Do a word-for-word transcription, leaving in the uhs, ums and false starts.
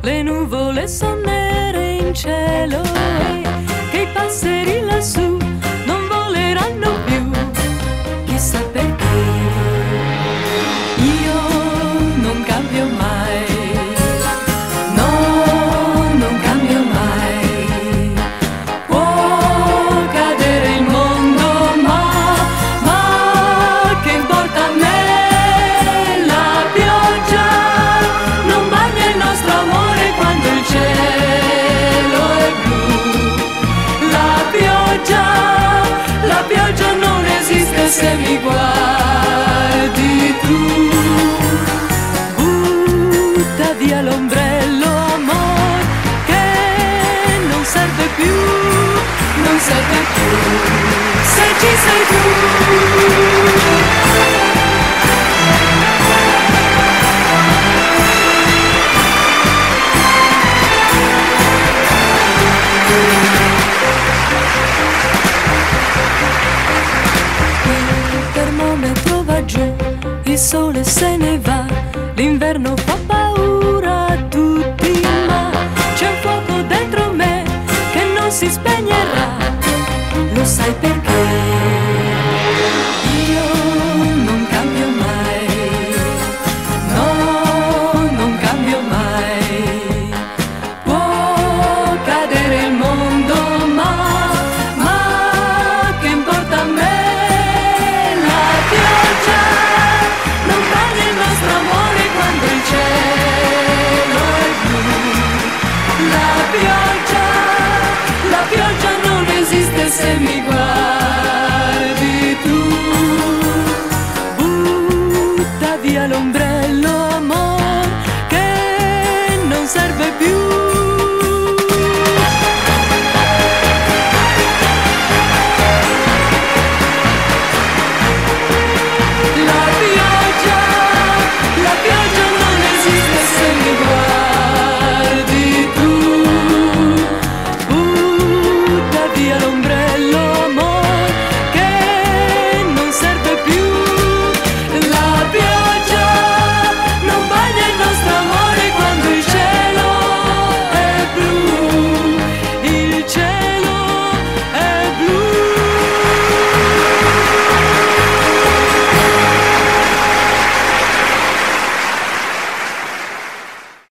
le nuvole son nere in cielo e che i passeri lassù non voleranno più, chissà perché. Io non cambio mai, no, non cambio mai. Può cadere il mondo, ma, ma che importa a me? La pioggia non bagna il nostro amore quando il cielo è blu. La pioggia, la pioggia non esiste se mi guardi tu. Butta via l'ombrello, amor, che non serve più, non serve più, se ci sei tu. Termometro va giù, il sole se ne va, l'inverno fa paura a tutti, ma c'è un fuoco dentro me che non si spegnerà, lo sai perché? Io non cambio mai, no, non cambio mai. Può cadere il mondo, ma, ma che importa a me? La pioggia non esiste se mi guardi.